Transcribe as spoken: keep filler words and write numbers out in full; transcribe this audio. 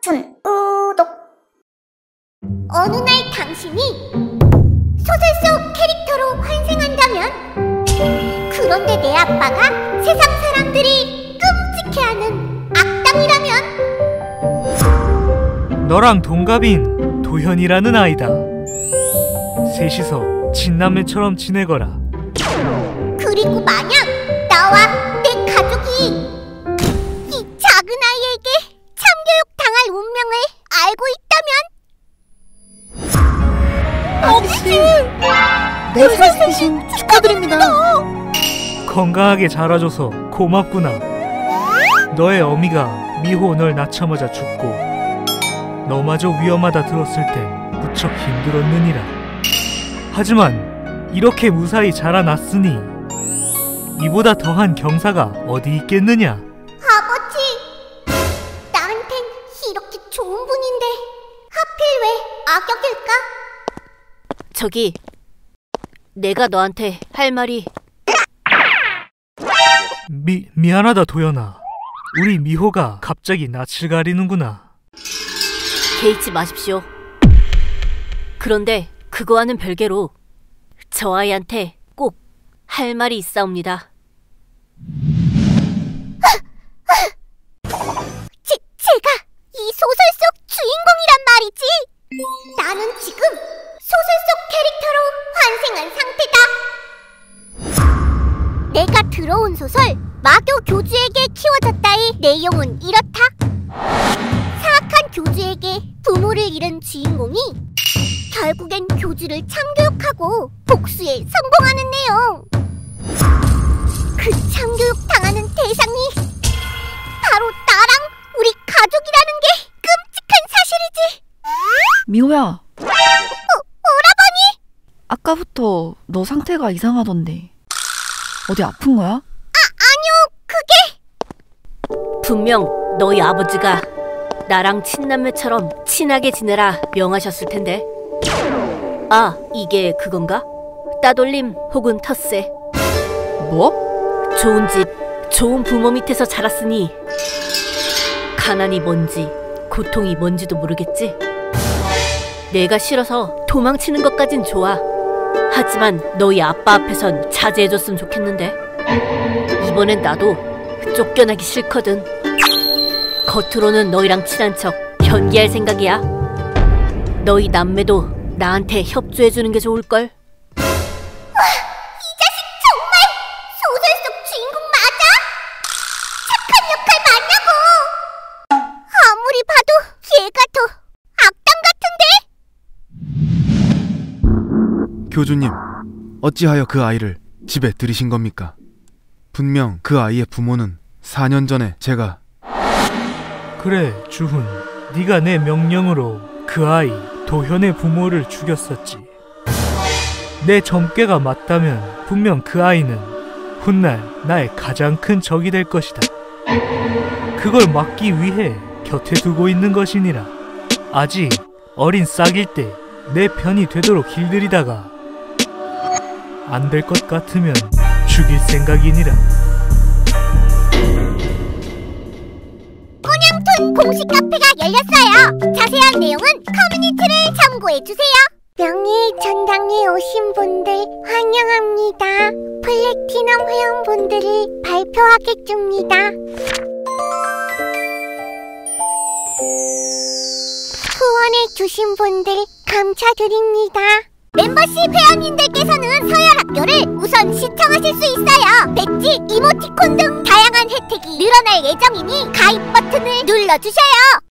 추천, 구독. 어느 날 당신이 소설 속 캐릭터로 환생한다면, 그런데 내 아빠가 세상 사람들이 끔찍해하는 악당이라면? 너랑 동갑인 도현이라는 아이다. 셋이서 친남매처럼 지내거라. 그리고 만약 나와 내 가족이 이 작은 아이에게 참교육 당할 운명을 알고 있다면? 아저씨! 네, 살아계신 축하드립니다. 건강하게 자라줘서 고맙구나. 너의 어미가 미호 널 낳자마자 죽고 너마저 위험하다 들었을 땐 무척 힘들었느니라. 하지만 이렇게 무사히 자라났으니 이보다 더한 경사가 어디 있겠느냐. 아버지, 나한텐 이렇게 좋은 분인데 하필 왜 악역일까? 저기, 내가 너한테 할 말이... 미, 미안하다 도연아. 우리 미호가 갑자기 낯을 가리는구나. 개의치 마십시오. 그런데 그거와는 별개로 저 아이한테 꼭 할 말이 있사옵니다. 제, 제가 이 소설 속 주인공이란 말이지. 나는 지금 소설 속 캐릭터로 환생한 상태다. 내가 들어온 소설 마교 교주에게 키워졌다의 내용은 이렇다. 사악한 교주에게 부모를 잃은 주인공이 결국엔 교주를 참교육하고 복수에 성공하는 내용. 그 참교육 당하는 대상이 바로 나랑 우리 가족이라는 게 끔찍한 사실이지. 미호야, 어, 오라버니? 아까부터 너 상태가 이상하던데 어디 아픈 거야? 아, 아니요, 그게... 분명 너희 아버지가 나랑 친남매처럼 친하게 지내라 명하셨을 텐데. 아, 이게 그건가? 따돌림 혹은 텃세. 뭐? 좋은 집, 좋은 부모 밑에서 자랐으니 가난이 뭔지 고통이 뭔지도 모르겠지? 내가 싫어서 도망치는 것까진 좋아. 하지만 너희 아빠 앞에선 자제해줬으면 좋겠는데. 이번엔 나도 쫓겨나기 싫거든. 겉으로는 너희랑 친한 척 연기할 생각이야. 너희 남매도 나한테 협조해주는 게 좋을걸? 와, 이 자식 정말 소설 속 주인공 맞아? 착한 역할 맞냐고! 아무리 봐도 얘가 더 악당 같은데? 교주님, 어찌하여 그 아이를 집에 들이신 겁니까? 분명 그 아이의 부모는 사 년 전에 제가... 그래 주훈, 네가 내 명령으로 그 아이 도현의 부모를 죽였었지. 내 점괘가 맞다면 분명 그 아이는 훗날 나의 가장 큰 적이 될 것이다. 그걸 막기 위해 곁에 두고 있는 것이니라. 아직 어린 싹일 때 내 편이 되도록 길들이다가 안 될 것 같으면 죽일 생각이니라. 꼬냥톤 공식 카페가 열렸어요. 자세한 내용은 커뮤니티를 참고해주세요. 명예 전당에 오신 분들 환영합니다. 플래티넘 회원분들을 발표하겠습니다. 후원해주신 분들 감사드립니다. 멤버십 회원님들께서는 서열학교를 우선 시청하실 수 있어요. 배지, 이모티콘 등 다양한 혜택이 늘어날 예정이니 가입 버튼을 눌러주셔요.